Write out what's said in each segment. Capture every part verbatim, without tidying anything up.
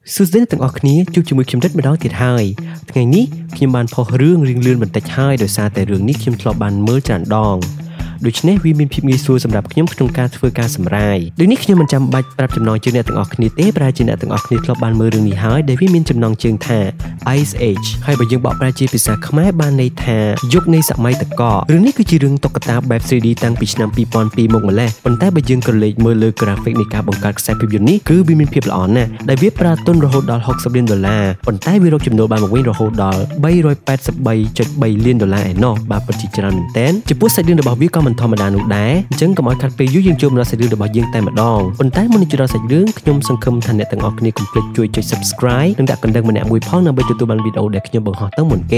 สุดท้ายตั้งออกนี้จูจมูกเข้มดัดมาดองติดหายไงนี้เข้มบานพอเรื่องเรียงเลื่อนบรรทัดหายโดยซาแต่เรื่องนี้เข้มทลอบานเมื่อจันดองโดยเฉพาะวิมินพิมพ์มีสูสำหรับขยมขนมการเฟื่อการสำรายโดยนี้ขยมมันจำบัดปรับจำนองเจือในต่างออกคณิตเต้ปลายจีนต่างออกคณิตทลบบานเมื่อเรื่องนี้หายโดยวิมินจำนองเจืองท่า Ice Age ให้บางยังบอกปลายจีภาษาขมายบานในท่ายกในสมัยตะกอเรื่องนี้คือจีเรื่องตกตาแบบ ทรี ดี ตั้งปีนำปีปอนปีมงมาแล้วปันแต่บางยังกระเลยเมื่อเลือกกราฟิกในการบังการแสดงภาพยนตร์นี้คือวิมินเพียบละอ่อนน่ะได้เว็บปลาต้นโรโฮดอลหกสิบเหรียญดอลลาร์ปันแต่วิโรจำนวนบานบางวิ่งโรโฮดอลใบร้อยแปดสิบใบจุดใบเหรียญดอลลาร์ไอ้นอบาปฏิจารณ์เต้นจะพูดใส่เรื่องระบบวิวก็มันธรรมดาหนุได้จังกับอคัดไปยุ่งโจมเราใส่เรื่องระบายยิงแต่มาดองคนใต้มันจะเราใส่เรื่องขยมสังคมทันเนี่ยต่างออกนี่คอมพลีทช่วยช่วย subscribe ดังดักกันดังมันเนี่ยมวยพ้องนำไปตัวตัวบันวิดีโอเด็กขยมบังหอตั้งหมุนเก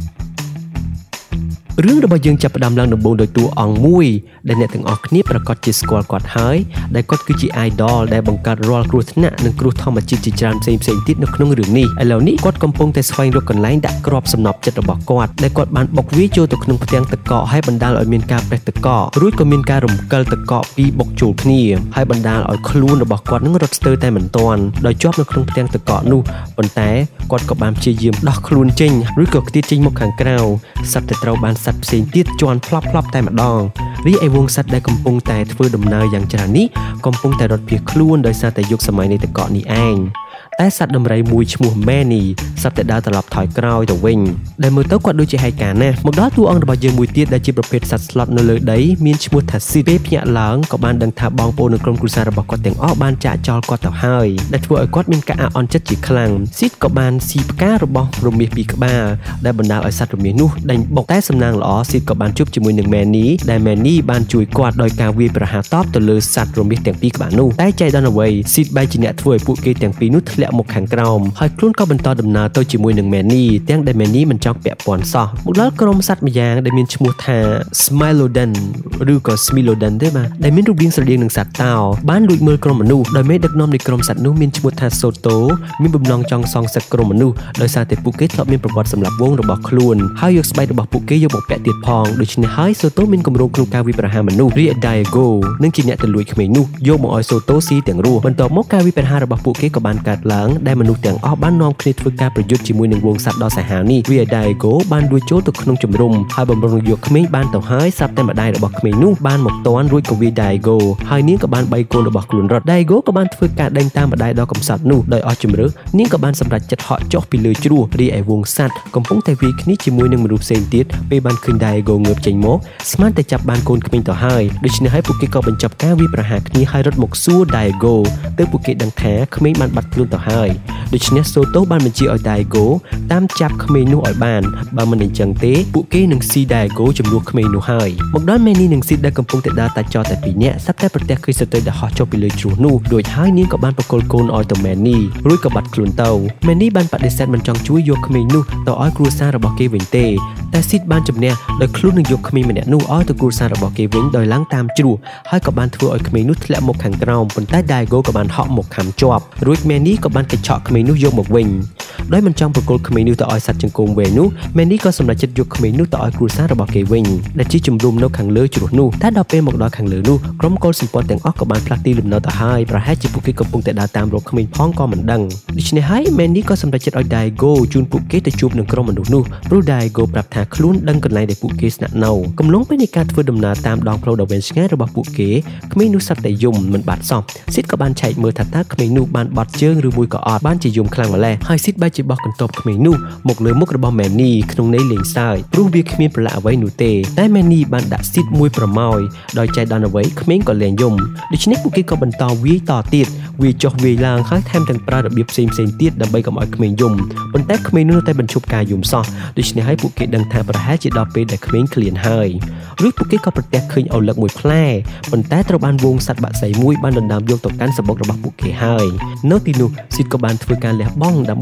เรื่องระบายยิงจับประดามลังหนุ่มบงโดยตัวอ่องมุ้ยได้เนี่ยต่างออกนี่ประกอบจิสกอลกอดหายได้ก็คือจีไอดอลได้บังการรอลครูธนะหนึ่งครูทอมจิตจิจารเซมเซมติดนึกน้องเรื่องนี้ไอ้เหล่านี้กดกำปงแต่สไฟรถกันไล่ดักกรอบสำนับจัดระบกอดได้กดบานบกวิโจตกนงเตียงตะเกาะให้บรรดาลอยเมียนกาแปลตะเกาะรู้ก็เมียนการรำเกลตะเกาะปีบกจูพนี่ให้บรรดาลอยคลูนระบกอดนึงรถสเตอร์แต่เหมือนตอนโดยจอบนึกนงเตียงตะเกาะนู่บนแต่กดกับบามเชียยืมดอกคลูนจริงรู้ก็ติดจริงมกขังกราวสัตว์แต่เราบานสัตว์เสียงติดจวนพลอพลอแต่มาดองรีไอวงสัตว์ได้กำปงแต่เฟื่อดำเนินอย่างจรานี้กำปงแต่รถเพียคล้วนโดยซาแต่ยุคสมัยในตะเกาะนี้เองแต่สัตว์ดำไรมวยชมูแม่นีสัตว์แต่ดาวตลับถอยกราวแต่วิ่งได้มือเต้ากวาดโดยใจให้การนะหมดด้าตัวองระบายยืมมวยเตี้ยได้จีประเภทสัตว์สลัดนเลยได้มีชมูถัดซีเป๊ะหยาหลังกับบ้านดังทาบองโปนกรมกุศลระบากวาดแต่งอ้อบ้านจ่าจอลกวาดแต่ห้อยได้ทั่วไอ้กวาดมีกะอ่อนจัดจีคลังซิดกับบ้านซีปก้าระบองรวมมีปีกบ้าได้บรรดาไอ้สัตว์รวมมีนู่ได้บอกแต่สำนางหล่อซิดกับบ้านจุบจมูกหนึ่งแมนนี้ได้แมนนี่บ้านจุยกวาดโดยการวีประหารตอบตัวเลยสัตว์รวมมีแต่งปีกบ้านนู่ได้ใจดอนเอาไว้ซิดใบจีเนะทั่วปุกเกแต่งปีนู่ทะเลหมกแข็งกราวให้คลุ้นก็บรรทอดำนาตัวจมูกหนึ่งแมนนี่เตียงได้แมนนี่มันจ้องแปะปอนซอบุกล้อกรมสัตว์มียางได้มีชมูทาสไมโลเดนหรือก็สมิโลเดนได้มาได้มีรูปเรียงสเรียงหนึ่งสัตว์เต่าบ้านลุยมือกรมมนุษย์โดยไม่ดักน้อมในกรมสัตว์นู้มีชมูทาโซโตมีบุญนองจองซองสัตว์กรมมนุษย์โดยซาเตปุกเกตมีประวัติสำหรับวงระบบคลุ้นให้ยกสไประบบปุกเกยกบกแปะติดพองโดยชนิดให้โซโตมีกำลังคลุกการวิปราหามนุษย์เรียดไดโกนึ่งจีเนตลุยเขมนุโยกมออยโซโตซีเตียงรัวบรรทอมกการวิปราหาระบบปุกเกกับบ้านการหลังได้มนุษย์เตียงอ้อบ้านน้องคลิตฝึกการประยุทธ์จมูกหนึ่งวงสัตว์ดอสหานี่เรียดไดโกบ้านด้วยโจตุขนมจุ่มรุมให้บำรุงยกเขมบ้านเต่าหายซับแต่มาได้ระบบเขมนุบ้านหมกตอนรุ่ยกับวีไดโกให้นี้กับบ้านใบโกนระบบกลุ่นรถไดโกกับบ้านฝึกการเดินตามมาได้ดอกกำสัตว์นู่โดยอ้อจุ่มรึนี้กับบ้านสำหรับจัดเหาะจอกไปเลยจูเรียไอวงสัตว์กำปงแต่วีคนี้จมูกหนึ่งมาดูเซนติสไปบ้านคืนไดโกเงือบใจมกสมาร์ตแต่จับบ้านโกนเขมต่อให้โดยชนิดให้ปุกเกก็บรรจับการวิประหารนี้ให้รถหมกสู้ไดโกเติมปุกเกดังแท้เขมบ้านบัดกลุ่นต่อให้โดยชนิดโซโต้บ้านมันจีออยไดโกตามจับเขมนูอ่อยบ้านบางมันในจังเต้ปุกเกหนึ่งซีไดโกจำนวนเขมนูให้หมกด้านแมนี่หนึ่งซีได้กำปงแต่ดาตาจอแต่ปีเนี้ยสักแต่ประเทศเคยสเตอร์ดาฮอจบไปเลยจูนูโดยท้ายนี้กับบ้านประกอบโกนออยต่อแมนี่รุ่ยกับบัดกลุ่นเตาแมนี่บ้านปฏิเสธมันจังช่วยยกเขมนูต่ออ้อยครูซาระบอกเกวินเต้แต่ซีดบ้านจำเนียโดยคลุ้นหนึ่งยกเขมมันเนี่ยนูอ้อยตัวครูซาระบอกเกวินโดยล้างตามจูให้กับบ้านทัวร์อ้อยเขมนูและหมกขังกราวบนใต้ไดโกกับบ้านเหาะหมกขามจอบรุ่ยแมนี่กับบ้านกระเชาะเขมนูยกหมกวิงโดยมันจังประกอบเขมนูต่ออ้อยสัตว์จังโกงเวนูแมนี่ก็สำหรับจัดยกเขมนูต่ออ้อยครูซาระบอกเกวินและจีจุ่มรุมนกขังเลือจุดนูถ้าดาวเป็นหมกดอยขังเลือนูกรมโกลสิมปอนแต่งออกกับบ้านพลักตีลุมนอต่อให้ประให้จิปุกิกับปุงแต่ดาวตามรบเขมรพ้องก็เหมือนดังดิฉันให้แมนี่ก็สำหรับจัดอ้อยไดโกจูนปุกิแต่จูบหนึ่งกรมมนุษย์นูปรูไดโกปรับทางคลุ้นดังกันไล่ในปุกิสนักเนากำลังไปในการฟื้นดำนาตามดองโปรดเวนส์ง่ายระบบปุกิเขมนูสัตว์แต่ยมมันบาดซอมซิดกับบ้านชายเมื่อทัดตาเขมนูบ้านบอดเจิงหรือมวยก่ออดบ้านจียมคลังมาแลให้ซิดใบจีบอกกันตบเขมนูหมกเลยมุกระบอแมนี่ขนมในเหลียงทรายปรูเบียเขมประหลาไว้หนูเตได้แมนี่บ้านดัดซิดมวยประมอยโดยใจดอนเอาไว้เขมก่อนเลียงยมดิฉันปุกิก็บรรทอวีต่อติดวีจอกวีลางข้างแทมแต่งปลาระเบียบเซมเซนติดดับใบกับอ้อยเขมยมบนแต่เขมนูแต่บรรชุบกายยมซอดิฉันให้ปุกิดังทางประหารจิตดอกเปแต่เขมเคลียนให้หรือปุกิก็ประเทศเคยเอาหลักมวยแพร่บนแต่ตระบานวงสัตว์บะใส่มวยบ้านดำดำโยกต่อการสะบกระบะปุกิให้นอกตีนูสิทธิ์กับบ้านฝึกการแหลบบ้องดำใบดำดำพ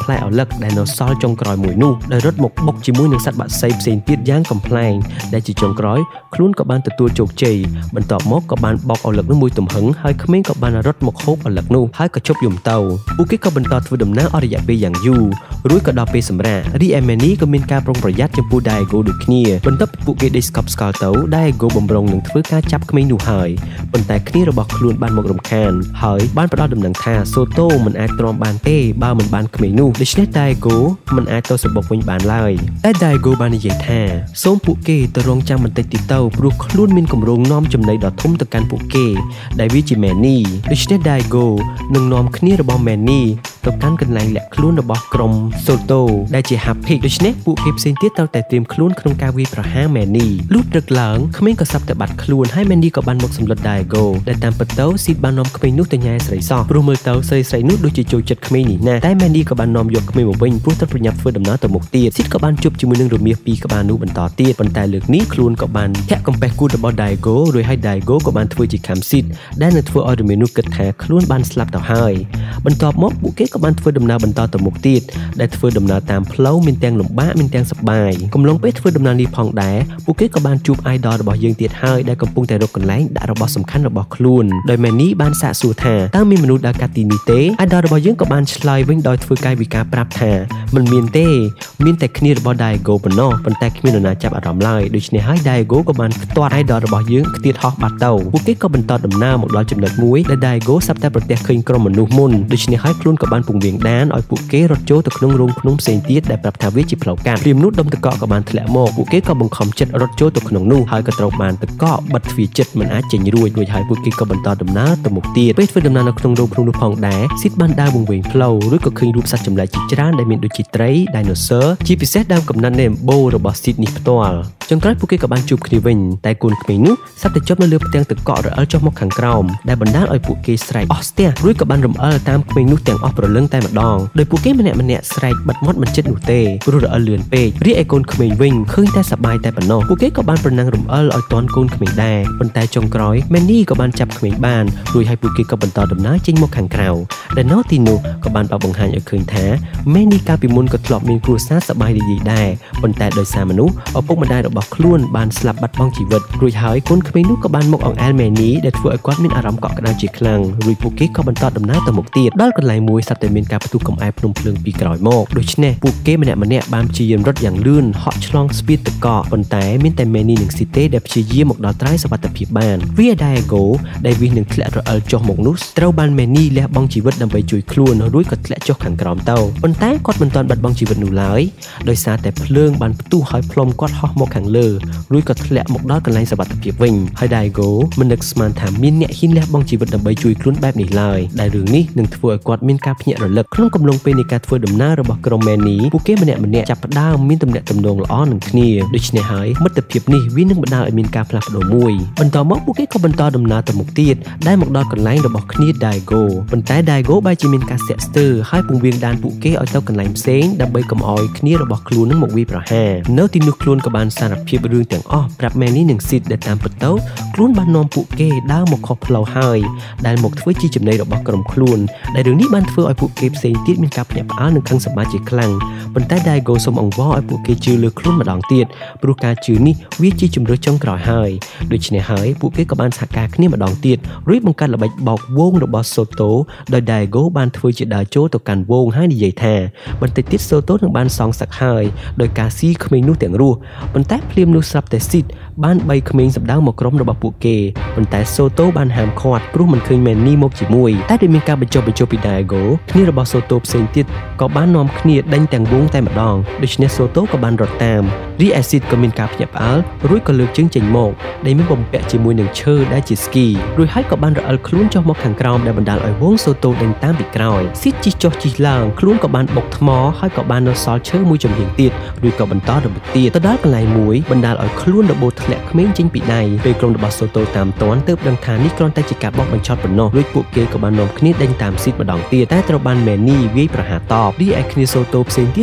ផ្លែឪឡឹកដែលនៅសល់ចុងក្រោយមួយនោះដោយរត់មកបុកជាមួយនឹងសត្វបក្សីផ្សេងទៀតយ៉ាងកំប្លែងដែលជាចុងក្រោយខ្លួនក៏បានទទួលជោគជ័យបន្ទាប់មកក៏បានបោកឪឡឹកនោះមួយទំហឹងហើយក្មេងក៏បានរត់មកហូបឪឡឹកនោះហើយក៏ជប់យំទៅពួកគេក៏បន្តធ្វើដំណើរអស់រយៈពេលយ៉ាងយូររួចក៏ដល់ពេលសម្រាករីឯ Manny ក៏មានការប្រុងប្រយ័ត្នចំពោះ Diego ដូចគ្នាបន្ទាប់ពីពួកគេដេកស្កប់ស្កល់ទៅ Diego បំរុងនឹងធ្វើការចាប់ក្មេងនោះហើយប៉ុន្តែគ្នារបស់ខ្លួនបានមករំខានហើយបានផ្ដល់ដំណឹងថា Soto មិនអាចទ្រាំបានទេបើមិនបានក្មេងនោះដូច្នេះ Diego មិនអាចទៅសម្បុកវិញបានឡើយតែ Diego បាននិយាយថាសូមពួកគេទៅរងចាំបន្តិចទៀតទៅព្រោះខ្លួនមានគម្រោងនាំចំណីដ៏ធំទៅកាន់ពួកគេដែលវាជា Manny ដូច្នេះ Diego នឹងនាំគ្នារបស់ Manny ទៅកាន់កន្លែងលាក់ខ្លួនរបស់ក្រុម Soto ដែលជា Hapik ដូច្នេះពួកគេផ្សេងទៀតត្រូវតែត្រៀមខ្លួនក្នុងការវាយប្រហារ Manny លុះព្រឹកឡើងក្មេងក៏សាប់តែបាត់ខ្លួនហើយ Manny ក៏បានមកសម្លុត Diego ដែលតាមពិតទៅស៊ីតបាននាំក្មេងនោះទៅញ៉ែស្រីសោះព្រោះមើលទៅស្រីស្រីនោះដូចជាចូលចិត្តក្មេងនេះណាស់តែ Manny ក៏បាននាំយកក្មេងមកវិញព្រោះត្រូវប្រញាប់ធ្វើដំណើរទៅមុខទៀតស៊ីតក៏បានជួបជាមួយនឹងរមាសពីរក្បាលនោះបន្តទៀតប៉ុន្តែលើកនេះខ្លួនក៏បានធាក់កំពែសគូតរបស់ Diego រួចហើយ Diego ក៏បានធ្វើជាខំស៊ីតដែលនឹងធ្វើឲ្យរមាសនោះគិតថាខ្លួនបានស្លាប់ទៅហើយបន្ទាប់មកពួកគេក៏បានធ្វើដំណើរបន្តទៅមុខទៀតដែលធ្វើដំណើរតាមផ្លូវមានទាំងលំបាកមានទាំងសប្បាយកំឡុងពេលធ្វើដំណើរនេះផងដែរពួកគេក៏បានជួប idol របស់យើងទៀតហើយដែលកំពុងតែរកកន្លែងដាក់របស់សំខាន់របស់ខ្លួនដោយ Manny បានសាកសួរថាតើមានមនុស្សដើរកាត់ទីនេះទេ idol របស់យើងក៏បានឆ្លើយវិញដោយធ្វើកាយវិការប្រាប់ថាមិនមានទេមានតែគ្នារបស់ Diego ប៉ុណ្ណោះប៉ុន្តែគ្មាននរណាចាប់អារម្មណ៍ឡើយដូច្នេះហើយ Diego ក៏បានខ្ទាត់ idol របស់យើងខ្ទាតហោះបាត់ទៅពួកគេក៏បន្តដំណើរមកដល់ចំណុចមួយដែល Diego សាប់តែប្រទះឃើញក្រុមមនុស្សមុនដូច្នេះហើយខ្លួនក៏បានពង្រៀងដានឲ្យពួកគេរត់ចូលទៅក្នុងរោងភ្នំផ្សេងទៀតដែលប្រាប់ថាវាជាផ្លូវកាត់ព្រាមនោះដុំតកកក៏បានធ្លាក់មកពួកគេក៏បង្ខំចិត្តរត់ចូលទៅក្នុងនោះហើយក៏ត្រូវបានតកកបិទទ្វារចិត្តមិនអាចចេញរួចរួចហើយពួកគេក៏បន្តដំណើរទៅមុខទៀតពេលធ្វើដំណើរនៅក្នុងរោងភ្នំនោះផងដែរស៊ីតបានដើរវង្វេងផ្លូវរួចក៏ឃើញរូបសត្វចម្លែកជាច្រើនដែលមានដូចជាត្រី Dinosaur ជាពិសេសដើមកំណត់នៃអម្បូររបស់ស៊ីតនេះផ្ទាល់ចុងក្រោយពួកគេក៏បានជួបគ្នាវិញតែកូនក្មេងនោះសាប់តែជាប់នៅលើផ្ទាំងតកករអិលចុះមកខាងក្រោមដែលបណ្ដាលឲ្យពួកគេស្រែកអស់ស្ទះរួចក៏បានរំអិលតាមក្មេងនោះទាំងអស់ព្រលឹងតែម្ដងដោយពួកគេម្នាក់ម្នាក់ស្រែកបិទមាត់មិនចិត្តនោះទេព្រោះរអិលលឿនពេករីឯកូនក្មេងវិញឃើញតែសប្បាយតែប៉ុណ្ណោះពួកគេក៏បានប្រណាំងរំអិលឲ្យទាន់កូនក្មេងដែរប៉ុន្តែចុងក្រោយ Manny ក៏បានចាប់ក្មេងបានរួចហើយពួកគេក៏បន្តដំណើរចេញមកខាងក្រៅដែលនៅទីនោះក៏បានបើកបង្ហាញឲ្យឃើញថា Manny កាលពីមុនក៏ធ្លាប់មានគ្រួសារសប្បាយរីករាយដែរប៉ុន្តែដោយសារមនុស្សឪពុកម្ដាយរបស់ខ្លួនបានស្លាប់បាត់បង់ជីវិតរួចហើយកូនក្មេងនោះក៏បានមកអង្អែល Manny ដែលធ្វើឲ្យគាត់មានអារម្មណ៍កក់ក្ដៅជាខ្លាំងរួចពួកគេក៏បន្តដំណើរទៅមុខទៀតដល់កន្លែងមួយស្រាប់តែមានការផ្ទុះកំអែលភ្នំភ្លើងពីក្រោយមកដូច្នេះពួកគេម្នាក់ម្នាក់បានព្យាយាមរត់យ៉ាងលឿនហក់ឆ្លងស្ពានទឹកកកប៉ុន្តែមានតែ Manny និង Site ដែលព្យាយាមមកដល់ត្រើយសុវត្ថិភាពបានវា Diego ដែលវានឹងធ្លាក់រអិលចុះមកនោះត្រូវបាន Manny លះបង់ជីវិតដើម្បីជួយខ្លួនរួចក៏ធ្លាក់ចុះខាងក្រោមទៅប៉ុន្តែគាត់មិនទាន់បាត់បង់ជីវិតនោះឡើយដោយសារតែភ្លើងបានផ្ទុះហើយផ្លុំគាត់ហោះមកខាងលើរួចក៏ធ្លាក់មកដល់កន្លែងសុវត្ថិភាពវិញហើយ Diego មិននឹកស្មានថាមានអ្នកហ៊ានលះបង់ជីវិតដើម្បីជួយខ្លួនបែបនេះឡើយដែលរឿងនេះនឹងធ្វើឲ្យគាត់មានការភ្ញាក់រលឹកក្នុងកំឡុងពេលនៃការធ្វើដំណើររបស់ក្រុម Manny ពួកគេម្នាក់ម្នាក់ចាប់ផ្ដើមមានទំនាក់ទំនងល្អនឹងគ្នាដូច្នេះហើយមិត្តភាពនេះវានឹងបណ្ដាលឲ្យមានការផ្លាស់ប្ដូរមួយបន្តមកពួកគេក៏បន្តដំណើរទៅមុខទៀតដែលមកដល់កន្លែងរបស់គ្នា Diego ប៉ុន្តែ Diego បែរជាមានការស្ទាក់ស្ទើរហើយពង្រៀងដានពួកគេឲ្យទៅកន្លែងផ្សេងដើម្បីកុំឲ្យគ្នារបស់ខ្លួននឹងមកវាយប្រហារនៅទីនោះខ្លួនក៏បានសារភាពរឿងទាំងអស់ប្រាប់ Manny និង Sid ដែលតាមពិតទៅខ្លួនបាននាំពួកគេដើរមកខុសផ្លូវហើយដែលមកធ្វើជាចំណីរបស់ក្រុមខ្លួនដែលរឿងនេះបានធ្វើឲ្យពួកគេផ្សេងទៀតមានការភ្ញាក់ផ្អើលនិងខឹងសម្បាជាខ្លាំងប៉ុន្តែ Diego សូមអង្វរឲ្យពួកគេជឿលើខ្លួនម្ដងទៀតព្រោះការជឿនេះវាជាជំរឿចុងក្រោយហើយដូច្នេះហើយពួកគេក៏បានសហការគ្នាម្ដងទៀតរួចបង្កើតល្បិចបោកវងរបស់ Soto ដោយ Diego បានធ្វើជាដើរចូលទៅកាន់វងហើយនិយាយថាបន្តិចទៀត Soto នឹងបានសងសឹកហើយដោយការស៊ីក្មេងនោះទាំងរស់ប៉ុន្តែភ្លាមនោះស្រាប់តែ Sid បានបីក្មេងសម្ដៅមកក្រុមរបស់ពួកគេប៉ុន្តែ Soto បានហាមឃាត់ព្រោះមិនឃើញ Manny មកជាមួយតែដោយមានការបញ្ចុះបញ្ចូលពី Diego គ្នារបស់ Soto ផ្សេងទៀតក៏បាននាំគ្នាដេញទាំងវងតែម្ដងដូច្នេះ Soto ក៏បានរត់តាមរីឯ Sid ក៏មានការភ្ញាក់ផ្អើលរួចក៏លើកជើងចេញមកដែលមានបំពាក់ជាមួយនឹងឈើដែលជាស្គីរួចហើយក៏បានរអិលខ្លួនចុះមកខាងក្រោមដែលបណ្ដាលឲ្យវង Soto ដេញតាមពីក្រោយ Sid ជិះចុះជិះឡើងខ្លួនក៏បានបុកថ្មហើយក៏បាននៅសល់ឈើមួយចំហៀងទៀតរួចក៏បន្តរបៀបទៀតទៅដល់កន្លែងមួយបណ្ដាលឲ្យខ្លួនរបូតធ្លាក់ក្មេងចេញពីដៃពេលក្រុមរបស់ Soto តាមទាន់ទើបដឹងថានេះគ្រាន់តែជាការបោកបញ្ឆោតប៉ុណ្ណោះរួចពួកគេក៏បាននាំគ្នាដេញតាម Sid ម្ដងទៀតតែត្រូវបាន Manny វាយប្រហារតបរីឯគ្នា Soto ផ្សេងទៀត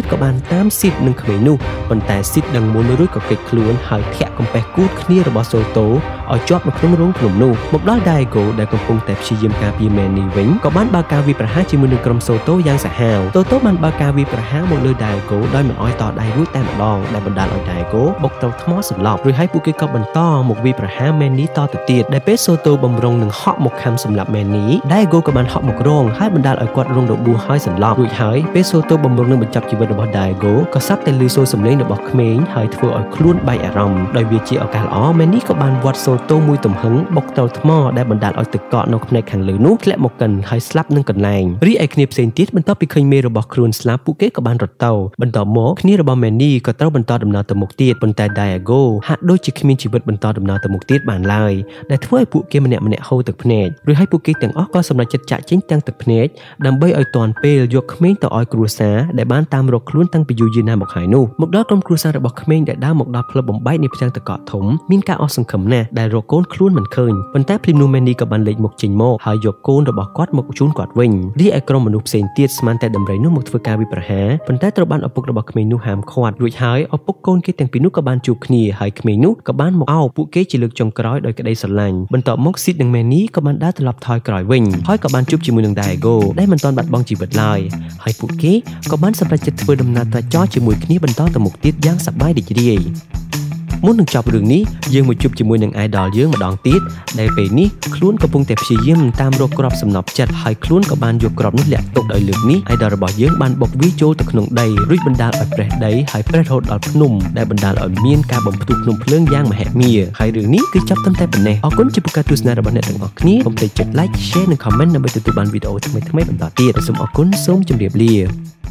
ก็បានតាមស៊ីតនឹងក្មេងនោះប៉ុន្តែស៊ីតដឹងមុនរួចក៏គេចខ្លួនហើយធាក់កំពះគូតគ្នារបស់សូតូឲ្យជាប់នៅក្នុងរោងភ្នំនោះមកដល់ Daigo ដែលកំពុងតែព្យាយាមការពារ Manny វិញក៏បានបើកការវាយប្រហារជាមួយនឹងក្រុមសូតូយ៉ាងសាហាវ Toto បានបើកការវាយប្រហារមកលើ Daigo ដោយមិនអោយតដៃរួចតែម្ដងដែលបណ្ដាលឲ្យ Daigo បុកទៅថ្មសន្លប់រួចហើយពួកគេក៏បន្តមកវាយប្រហារ Manny តទៅទៀតដែលពេល Soto បំរុងនឹងហក់មកខំសម្លាប់ Manny Daigo ក៏បានហក់មករងហើយបណ្ដាលឲ្យគាត់រងរបួសហើយសន្លប់រួចហើយពេល Soto បំរុងនឹងបញ្ចប់ជីវិតរបស់ Daigo ក៏សັບតែឮសូរសំឡេងរបស់ក្មេងហើយធ្វើឲ្យខ្លួនបែកអារម្មណ៍ដោយវាជាឱកាសល្អ Manny ក៏បានវាត់ Soto មួយទំហឹងបុកទៅថ្មដែលបណ្ដាលឲ្យទឹកកកនៅផ្នែកខាងលើនោះធ្លាក់មកកិនហើយស្លាប់នឹងកន្លែងរីឯគ្នាផ្សេងទៀតបន្ទាប់ពីឃើញមេរបស់ខ្លួនស្លាប់ពួកគេក៏បានរត់ទៅបន្ទាប់មកគ្នារបស់ Manny ក៏ត្រូវបន្តដំណើរទៅមុខទៀតប៉ុន្តែ Daigo ហាក់ដូចជាគ្មានជីវិតបន្តដំណើរទៅមុខទៀតបានឡើយដែលធ្វើឲ្យពួកគេម្នាក់ម្នាក់ហូរទឹកភ្នែករួចហើយពួកគេទាំងអស់ក៏សម្រេចចិត្តចាក់ចេញទាំងទឹកភ្នែកដើម្បីឲ្យទាន់ពេលយកក្មេងទៅឲ្យគ្រួសារដែលបានតាមរកខ្លួនតាំងពីយូរយារណាស់មកហើយនោះមកដល់ក្រុមគ្រួសាររបស់ក្មេងដែលដើរមកដល់ផ្លូវបំបែកនៃផ្ទាំងទឹកកកធំមានការអស់សង្ឃឹមណាស់ដែលរកកូនខ្លួនមិនឃើញប៉ុន្តែភ្លាមនោះ Manny ក៏បានលេចមុខចេញមកហើយយកកូនរបស់គាត់មកជូនគាត់វិញរីឯក្រុមមនុស្សផ្សេងទៀតស្មានតែដំរីនោះមកធ្វើការវិប្រហារប៉ុន្តែត្រូវបានឪពុករបស់ក្មេងនោះហាមឃាត់រួចហើយឪពុកកូនគេទាំងពីរនោះក៏បានជួបគ្នាហើយក្មេងនោះក៏បានមកអោបពួកគេជាលើកចុងក្រោយដោយក្តីស្រឡាញ់បន្ទាប់មក Sid និង Manny ក៏បានដើរត្រឡប់ថយក្រោយវិញហើយក៏បានជួបជាមួយនឹង Daigo ដែលមិនទាន់បាត់បង់ជីវិតឡើយហើយពួកគេក៏បានសម្រេចចិត្តធ្វើដំណើរត្រាច់ចរជាមួយគ្នាបន្តទៅមុខទៀតយ៉ាងសប្បាយរីករាយមុននឹងចប់រឿងនេះយើងមកជួបជាមួយនឹង idol យើងម្ដងទៀតដែលពេលនេះខ្លួនកំពុងតែព្យាយាមតាមរកក្របសំណប់ចិត្តហើយខ្លួនក៏បានយកក្របនោះលាក់ទុកដោយលើកនេះ idol របស់យើងបានបុកវាចូលទៅក្នុងដីរួចបណ្ដាលឲ្យប្រេះដីហើយប្រេះរហូតដល់ភ្នំដែលបណ្ដាលឲ្យមានការបំផ្ទុះភ្នំភ្លើងយ៉ាងមហិមាហើយរឿងនេះគឺចាប់ត្រឹមតែប៉ុណ្ណេះអរគុណចំពោះការទស្សនារបស់អ្នកទាំងអស់គ្នាកុំភ្លេចចុច like share និង comment ដើម្បីទទួលបានវីដេអូថ្មីៗបន្តទៀតសូមអរគុណសូមជម្រាបលា